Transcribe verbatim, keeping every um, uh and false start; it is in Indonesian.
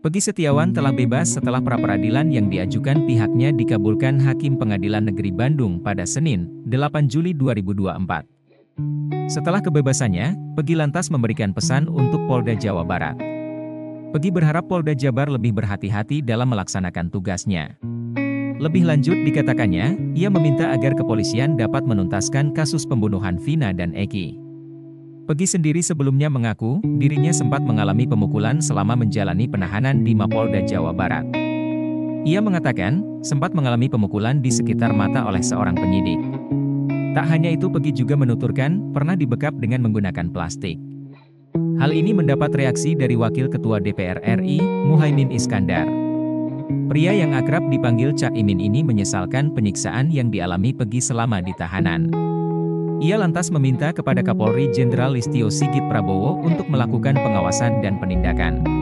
Pegi Setiawan telah bebas setelah pra-peradilan yang diajukan pihaknya dikabulkan Hakim Pengadilan Negeri Bandung pada Senin, delapan Juli dua ribu dua puluh empat. Setelah kebebasannya, Pegi lantas memberikan pesan untuk Polda Jawa Barat. Pegi berharap Polda Jabar lebih berhati-hati dalam melaksanakan tugasnya. Lebih lanjut dikatakannya, ia meminta agar kepolisian dapat menuntaskan kasus pembunuhan Vina dan Eki. Pegi sendiri sebelumnya mengaku, dirinya sempat mengalami pemukulan selama menjalani penahanan di Mapolda Jawa Barat. Ia mengatakan, sempat mengalami pemukulan di sekitar mata oleh seorang penyidik. Tak hanya itu, Pegi juga menuturkan, pernah dibekap dengan menggunakan plastik. Hal ini mendapat reaksi dari Wakil Ketua D P R R I, Muhaimin Iskandar. Pria yang akrab dipanggil Cak Imin ini menyesalkan penyiksaan yang dialami Pegi selama di tahanan. Ia lantas meminta kepada Kapolri Jenderal Listio Sigit Prabowo untuk melakukan pengawasan dan penindakan.